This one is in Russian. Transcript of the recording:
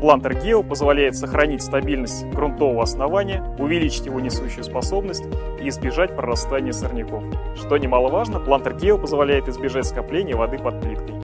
Плантер Geo позволяет сохранить стабильность грунтового основания, увеличить его несущую способность и избежать прорастания сорняков. Что немаловажно, Плантер Geo позволяет избежать скопления воды под плиткой.